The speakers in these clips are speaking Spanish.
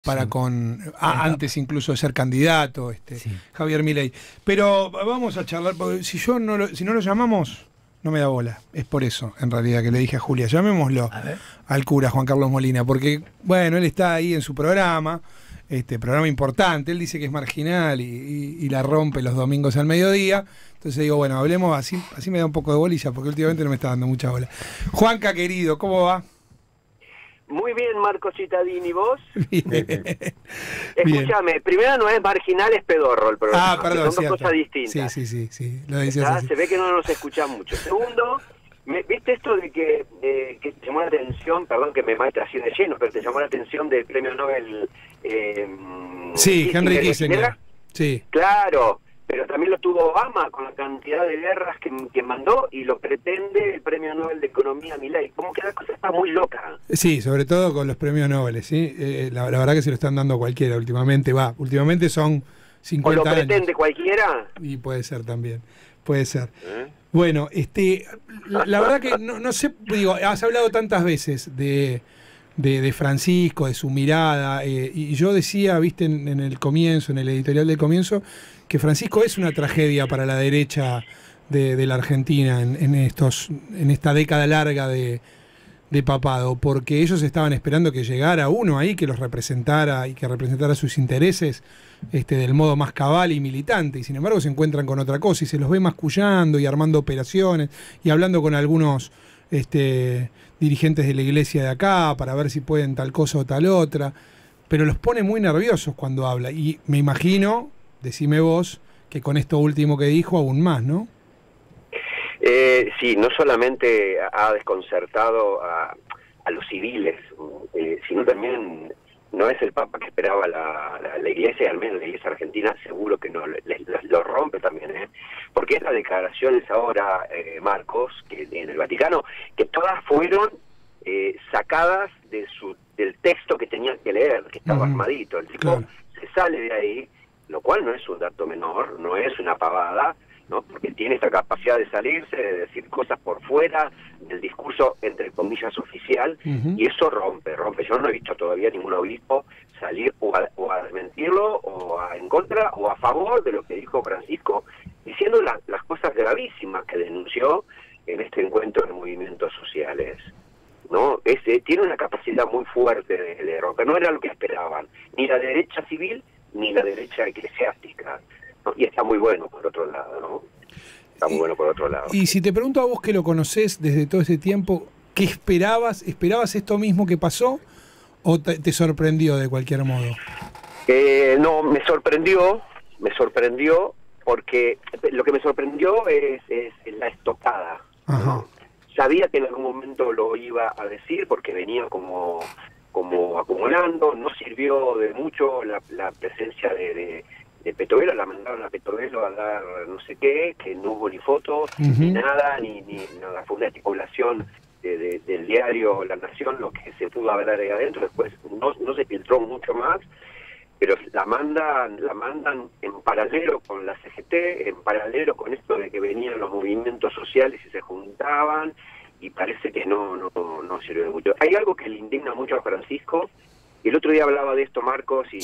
para con antes incluso de ser candidato, Javier Milei. Pero vamos a charlar, porque si no lo llamamos, no me da bola. Es por eso, en realidad, que le dije a Julia, llamémoslo al cura Juan Carlos Molina, porque, bueno, él está ahí en su programa importante, él dice que es marginal y la rompe los domingos al mediodía. Entonces digo, bueno, hablemos así me da un poco de bolilla, porque últimamente no me está dando mucha bola. Juanca, querido, ¿cómo va? Muy bien, Marco Cittadini, ¿vos? Bien. Escúchame, primero no es marginal, es pedorro el programa. Perdón, son dos cosas distintas. Sí, lo decías así. Se ve que no nos escucha mucho. Segundo, ¿viste esto de que te llamó la atención, perdón que me mate así de lleno, pero te llamó la atención del premio Nobel? Henry Kissinger. Sí. Claro, pero también lo tuvo Obama con la cantidad de guerras que mandó, y lo pretende el premio Nobel de Economía Milei. Como que la cosa está muy loca. Sí, sobre todo con los premios Nobel, ¿sí? La verdad que se lo están dando a cualquiera últimamente. Últimamente son 50 años. ¿O lo pretende cualquiera? Y puede ser también, puede ser. Bueno, la verdad que no sé, digo, has hablado tantas veces de Francisco, de su mirada, y yo decía, viste, en el comienzo, en el editorial del comienzo, que Francisco es una tragedia para la derecha de la Argentina en esta década larga de papado, porque ellos estaban esperando que llegara uno ahí que los representara y que representara sus intereses del modo más cabal y militante, y sin embargo se encuentran con otra cosa y se los ve mascullando y armando operaciones y hablando con algunos dirigentes de la iglesia de acá para ver si pueden tal cosa o tal otra, pero los pone muy nerviosos cuando habla, y me imagino, decime vos, que con esto último que dijo aún más, ¿no? Sí, no solamente ha desconcertado a los civiles, sino también no es el Papa que esperaba la iglesia, al menos la iglesia argentina, seguro que no, lo rompe también, porque estas declaraciones ahora, Marcos, que en el Vaticano, que todas fueron sacadas del texto que tenían que leer, que estaba armadito. El tipo se sale de ahí, lo cual no es un dato menor, no es una pavada, ¿no? Porque tiene esta capacidad de salirse, de decir cosas por fuera del discurso, entre comillas, oficial, y eso rompe. Yo no he visto todavía ningún obispo salir o a desmentirlo, o en contra, o a favor de lo que dijo Francisco, diciendo las cosas gravísimas que denunció en este encuentro de movimientos sociales, ¿no? Tiene una capacidad muy fuerte de romper, no era lo que esperaban, ni la derecha civil, ni la derecha eclesiástica, ¿no? Y está muy bueno por otro lado, ¿no? Está muy bueno por otro lado. Y si te pregunto a vos, que lo conocés desde todo ese tiempo, ¿qué esperabas? ¿Esperabas esto mismo que pasó o te sorprendió de cualquier modo? No, me sorprendió porque lo que me sorprendió es la estocada, ¿no? Sabía que en algún momento lo iba a decir porque venía como acumulando, no sirvió de mucho la presencia de Petovelo, la mandaron a Petovelo a dar no sé qué, que no hubo ni fotos, ni nada, ni nada, fue una articulación del diario La Nación lo que se pudo hablar ahí adentro, después no se filtró mucho más, pero la mandan en paralelo con la CGT, en paralelo con esto de que venían los movimientos sociales y se juntaban, y parece que no sirve de mucho. Hay algo que le indigna mucho a Francisco, y el otro día hablaba de esto, Marcos, y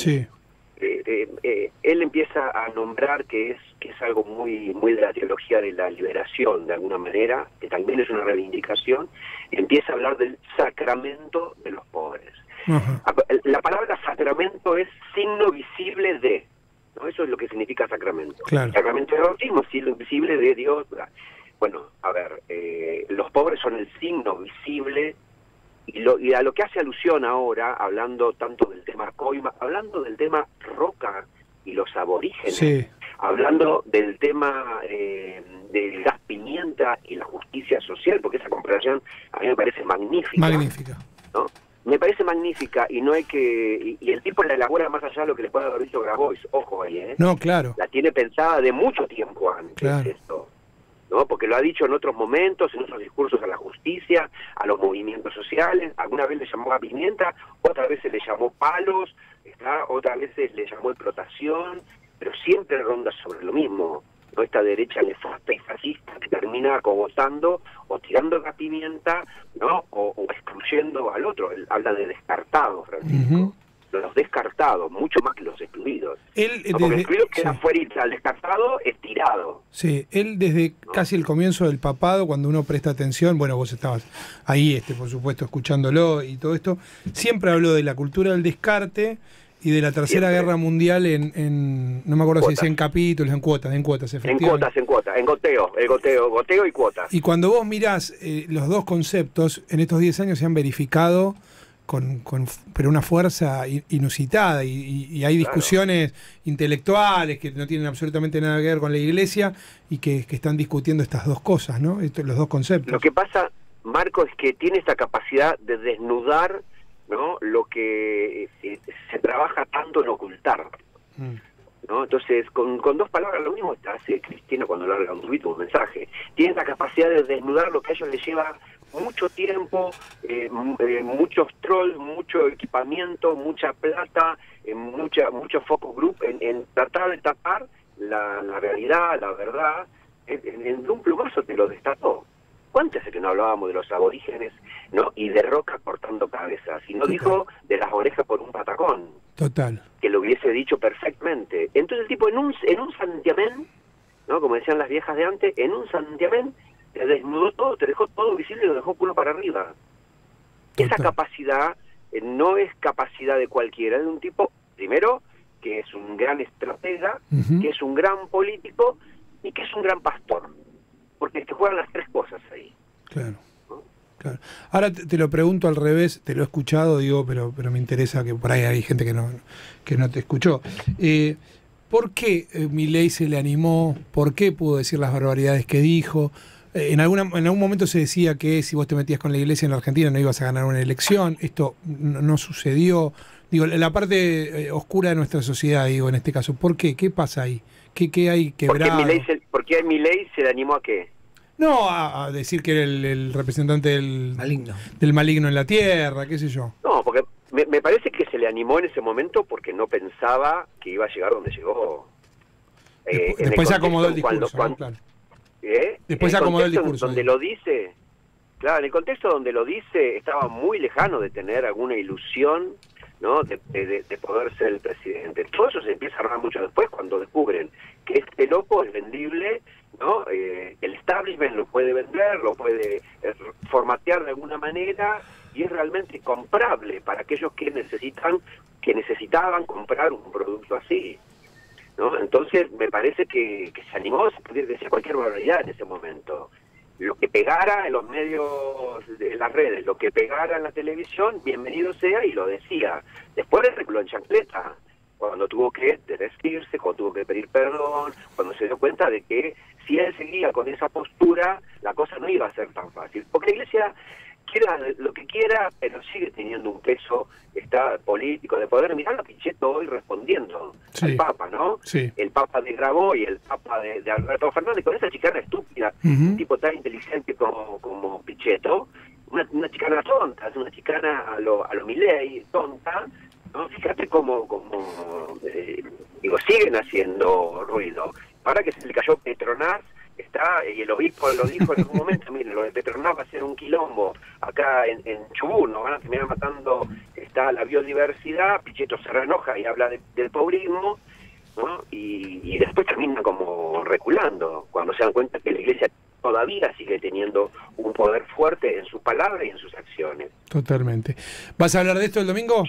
él empieza a nombrar que es algo muy de la teología de la liberación, de alguna manera, que también es una reivindicación, y empieza a hablar del sacramento de los pobres. La palabra sacramento es signo visible de, ¿no? Eso es lo que significa sacramento. Claro. Sacramento del bautismo, signo visible de Dios. Bueno, a ver, los pobres son el signo visible, y a lo que hace alusión ahora, hablando tanto del tema coima, hablando del tema roca y los aborígenes, hablando del tema del gas pimienta y la justicia social, porque esa comparación a mí me parece magnífica. ¿No? Me parece magnífica, y no hay que... Y el tipo la elabora más allá de lo que le puede haber dicho Grabois, ojo ahí, No, claro. La tiene pensada de mucho tiempo antes, esto, ¿no? Porque lo ha dicho en otros momentos, en otros discursos a la justicia, a los movimientos sociales. Alguna vez le llamó a pimienta, otra vez se le llamó palos, otra vez le llamó explotación, pero siempre ronda sobre lo mismo, ¿no? Esta derecha nefasta y fascista que termina acogotando o tirando la pimienta, ¿no? O excluyendo al otro. Él habla de descartado, Francisco. los descartados, mucho más que los excluidos. Él, porque el excluido queda fuera, el descartado estirado. Sí, él desde casi el comienzo del papado, cuando uno presta atención, bueno, vos estabas ahí, por supuesto, escuchándolo y todo esto, siempre habló de la cultura del descarte y de la Tercera Guerra Mundial no me acuerdo si decía en capítulos, en cuotas, efectivamente. En cuotas, en goteo y cuotas. Y cuando vos mirás los dos conceptos, en estos 10 años se han verificado pero una fuerza inusitada, y hay discusiones intelectuales que no tienen absolutamente nada que ver con la Iglesia y que están discutiendo estas dos cosas, ¿no? Los dos conceptos. Lo que pasa, Marco, es que tiene esta capacidad de desnudar, ¿no?, lo que se trabaja tanto en ocultar, ¿no? Entonces, con dos palabras, lo mismo hace Cristina cuando larga un tuit, un mensaje. Tiene la capacidad de desnudar lo que a ellos les lleva mucho tiempo, muchos trolls, mucho equipamiento, mucha plata, mucho focus group en tratar de tapar la realidad, la verdad. En un plumazo te lo destapó. ¿Cuánto hace que no hablábamos de los aborígenes, no, y de Roca cortando cabezas? Y no dijo de las orejas por un patacón. Total. Que lo hubiese dicho perfectamente. Entonces el tipo en un santiamén, ¿no?, como decían las viejas de antes, en un santiamén te desnudó todo, te dejó todo visible y lo dejó culo para arriba. Total. Esa capacidad no es capacidad de cualquiera, es de un tipo, primero, que es un gran estratega, que es un gran político y que es un gran pastor. Porque te juegan las tres cosas ahí. Claro. ¿No? Claro. Ahora te lo pregunto al revés, te lo he escuchado, digo, pero me interesa, que por ahí hay gente que no te escuchó. ¿Por qué Milei se le animó? ¿Por qué pudo decir las barbaridades que dijo? En algún momento se decía que si vos te metías con la Iglesia en la Argentina no ibas a ganar una elección. Esto no sucedió. Digo, la parte oscura de nuestra sociedad, digo, en este caso. ¿Por qué? ¿Qué pasa ahí? ¿Qué hay quebrado? ¿Por qué Milei se le animó a qué? No, a decir que era el representante del maligno en la tierra, qué sé yo. No, porque me parece que se le animó en ese momento porque no pensaba que iba a llegar donde llegó. Después se acomodó el discurso, claro. Después se acomodó el discurso. Donde lo dice, claro, en el contexto donde lo dice, estaba muy lejano de tener alguna ilusión, ¿no?, de poder ser el presidente. Todo eso se empieza a armar mucho después, cuando descubren que este loco es vendible, ¿no? El establishment lo puede vender, lo puede formatear de alguna manera, y es realmente comprable para aquellos que necesitaban comprar un producto así, ¿no? Entonces me parece que se animó, se podría decir cualquier barbaridad en ese momento. Lo que pegara en los medios, de las redes, lo que pegara en la televisión, bienvenido sea, y lo decía. Después reculó en chancleta, cuando tuvo que desdecirse, cuando tuvo que pedir perdón, cuando se dio cuenta de que si él seguía con esa postura, la cosa no iba a ser tan fácil. Porque la Iglesia quiera lo que quiera, pero sigue teniendo un peso político de poder. Mirá a Pichetto hoy respondiendo al Papa, ¿no? Sí. El Papa de Grabois y el Papa de Alberto Fernández, con esa chicana estúpida, un tipo tan inteligente como Pichetto, una chicana tonta, es una chicana a lo Milei, tonta, ¿no? Fíjate cómo siguen haciendo ruido. Ahora que se le cayó Petronas, y el obispo lo dijo en algún momento, miren, lo de Petronas va a ser un quilombo acá en Chubut, nos van a terminar matando la biodiversidad. Pichetto se reenoja y habla del pobrismo, ¿no? Y después termina como reculando, cuando se dan cuenta que la Iglesia todavía sigue teniendo un poder fuerte en sus palabras y en sus acciones. Totalmente. ¿Vas a hablar de esto el domingo?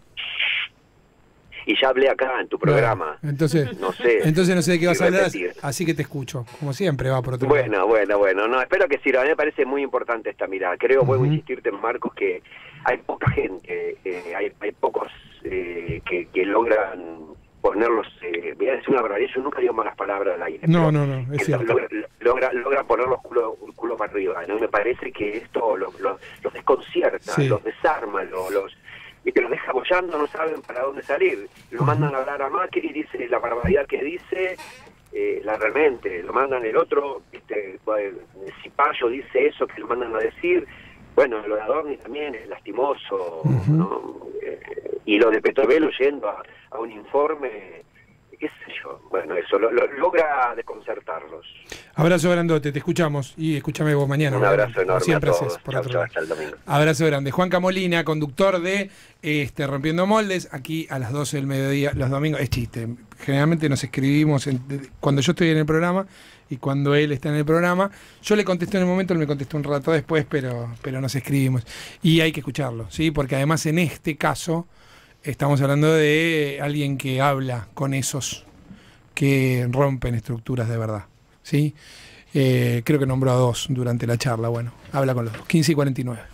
Y ya hablé acá en tu programa. Bueno, entonces no sé de qué vas a hablar, así que te escucho. Como siempre va por otro lado. Bueno. No, espero que sirva. A mí me parece muy importante esta mirada. Creo, vuelvo a insistirte, Marcos, que hay poca gente, hay pocos que logran ponerlos... voy a decir una barbaridad, yo nunca digo malas palabras al aire. No, es cierto. Logra poner los culo para arriba, ¿no? Me parece que esto los desconcierta, los desarma, y te los deja bollando, no saben para dónde salir. Lo mandan a hablar a Macri, dice la barbaridad que dice, realmente, lo mandan el otro, Cipayo dice eso, que lo mandan a decir. Bueno, lo de Adorni también es lastimoso, ¿no? Y lo de Petovelo yendo a un informe qué sé yo. Bueno, eso logra desconcertarlos. Abrazo grandote, te escuchamos y escúchame vos mañana. Un abrazo enorme siempre a todos. haces, por Chau, otro chau, lado. hasta el domingo. Abrazo grande. Juan Camolina, conductor de Rompiendo Moldes, aquí a las 12 del mediodía, los domingos. Es chiste, generalmente nos escribimos cuando yo estoy en el programa y cuando él está en el programa. Yo le contesto en el momento, él me contestó un rato después, pero nos escribimos. Y hay que escucharlo, ¿sí? Porque además en este caso estamos hablando de alguien que habla con esos que rompen estructuras de verdad, ¿sí? Creo que nombró a 2 durante la charla. Bueno, habla con los 2. 15:49.